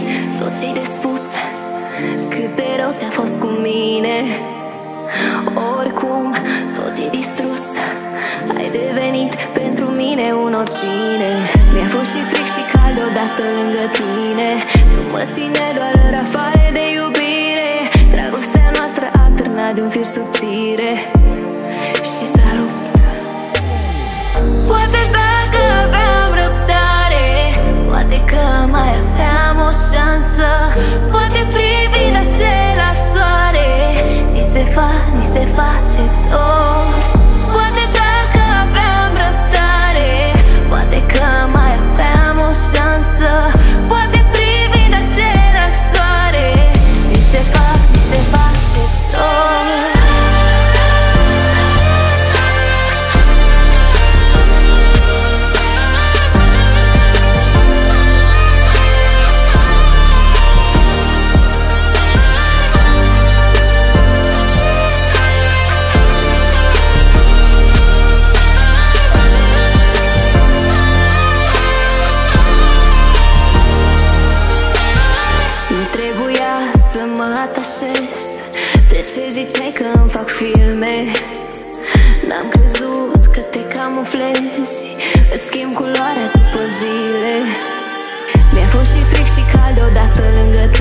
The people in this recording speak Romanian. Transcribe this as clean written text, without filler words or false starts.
tot ce-ai de spus, cât de rău ți-a fost cu mine. Oricum, tot e distrus, ai devenit pentru mine un oricine. Mi-a fost și fric și cald odată lângă tine. Tu mă ține doar în rafale de iubire. Dragostea noastră a târnat de un fir subțire și s-a rupt. Poate dacă aveam răbdare, poate că mai aveam o șansă. Poate privind același soare, ni se face dor. Poate dacă aveam răbdare, poate că mai aveam o șansă. Poate privind același soare, ni se face dor. De ce ziceai că îmi fac filme? N-am crezut că te camuflezi, îți schimb culoarea după zile. Mi-a fost și fric și cald odată lângă